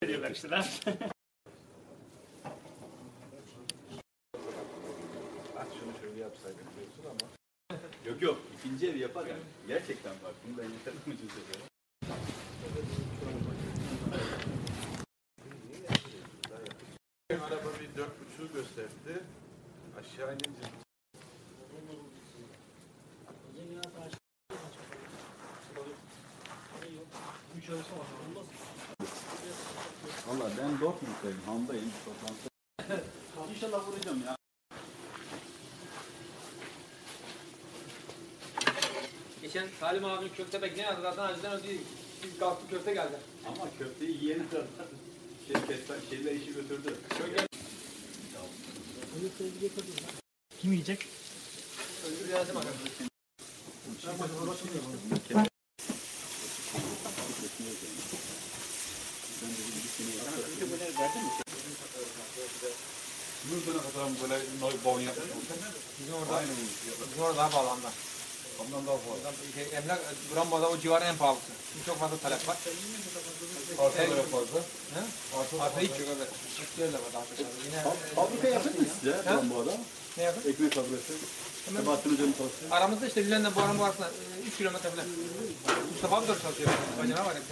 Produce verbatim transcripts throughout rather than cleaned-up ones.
Ediyorlar işte lan. Bak şunu şöyle yapsaydık diyorsun ama. Yok yok, ikinci ev yapar yani. Gerçekten bak, bunu da yıkatım için söylüyorum. Araba bir dört buçuğu gösterdi. Aşağı inince. Valla ben Dortmund'dayım, Ham'dayım. Toplantıda. İnşallah vuracağım ya. Geçen Salim abinin köfte bekleyen zaten acıdan ödüyor. Biz kalktık köfte geldi. Ama köfteyi yiyene kadar şey, kestan, şeyler işi götürdü. Şöyle Kim yiyecek? öldür yazdım bakalım. Nurdan'a kadar böyle noy bon yapıyor. Bizim orada, bizim orada daha pahalı anlar. Ondan daha fazla. Şey, emlak, Bramba'da o civarın en pahalısı. Şimdi çok fazla talep var. Arsa da fazla. He? Arsa hiç yok evet. Üstleri de var daha fazla. Yine Fabrika yapın mı size Ha? bu arada? ne yapın? Ekmek fabrikası. Sebahattin Hoca'nın çalışıyor. Aramızda işte Lülen'le bu aranın bu arasında üç kilometre falan. Mustafa abi de çalışıyor. Bacana var ya.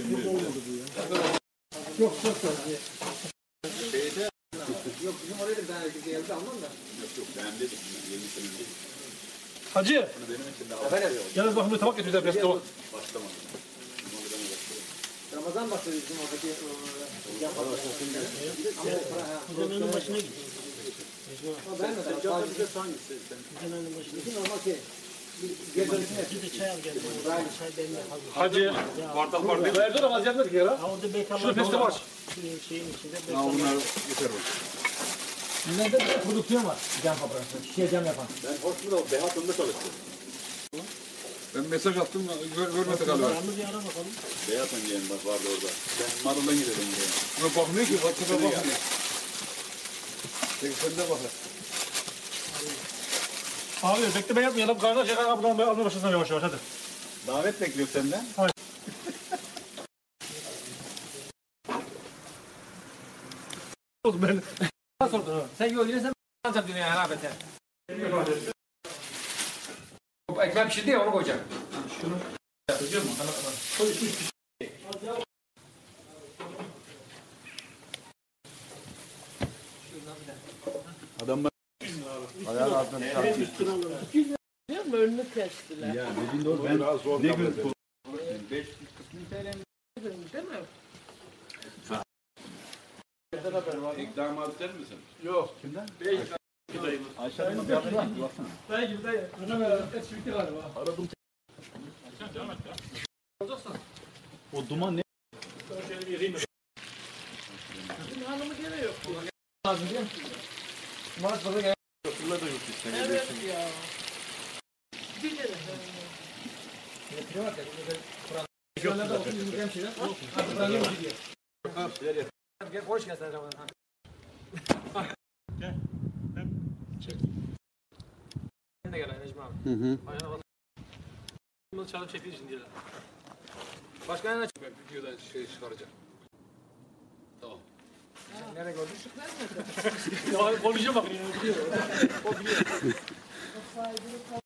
Yok çok çok. Şeyde Yok bizim oraya da bir tane erkek geldi anladın mı? yok yok ben dedim. yirmi sene önce. Hacı Bunu benim için de Efendim? yalnız bakın bir tabak getirdiler biraz tabak. başlamadım. Umarım başlamadım. Ramazan başladı bizim oradaki yan fabrikasında. Ama o ha. Hocamın başına git. Ben de Sen sadece hangisi? Sen Hocamın başına git. normal şey. Geri dönüşüm Bir de çay al gel. Çay demle hazır. Hacı. Bardak var değil mi? Verdi ama vaziyetmedik ya. Ha orada beykarlar. Şunu pestim aç. Şeyin içinde Ha beykarlar. bunlar yeter bak. Bunlarda bir prodüksiyon var. Cam fabrikası. Şişe cam yapan. Ben Hoşmu'da Behaton'da çalıştım. Ben mesaj attım gör, görmedi galiba. Yalnız bir ara bakalım. Behaton yeğen bak vardı orada. Ben Marul'dan gidelim buraya. Buna bakmıyor ki. WhatsApp'a bakmıyor. Peki sen de bak. Abi bekle ben yapmayalım. Kardeş yakar kapıdan ben alma başlasana yavaş yavaş hadi. Davet bekliyor senden. Olsun ben. Sordun. Sen yol yine sen alacak dünyaya ne yapacak? O ekmek pişirdi ya onu koyacak. Şunu. Yapacağım mı? Tamam tamam. Koy üstü üstü. Adamlar ayağın altına Evet üstüne alalım. Değil mi? Önünü kestiler. ya dediğin doğru. Ben Biraz zor ne kabul gün ederim. beş kısmı T L'nin Değil mi? damat der misin? Yok. Kimden? Beş. Ayşe'nin bir haberi var. Baksana. Dayı gibi dayı. Hocam ya. Et bitti galiba. Aradım. Olacaksan. O duman ne? Ben şöyle bir yürüyeyim. Bizim hanımı gene yok. Lazım değil mi? Mart fazla gel. Yoksullar da yok işte. Evet ya. Bir kere. Getiriyor bak ya. Kur'an. Şöyle de olsun yiyeceğim şeyler. Hadi Kur'an yemiş diyor. Şeyler yap. Gel hoş geldin Ramazan. Gel. Çek. Sen de gel Necmi abi. Hı hı. Ayağına bak. Bunu çalıp çekil şimdi diyorlar. Başka ne Ben videoda şey çıkaracağım. Nereye gördün? Ya konuşa bak ya. Biliyor. O biliyor. Saygılı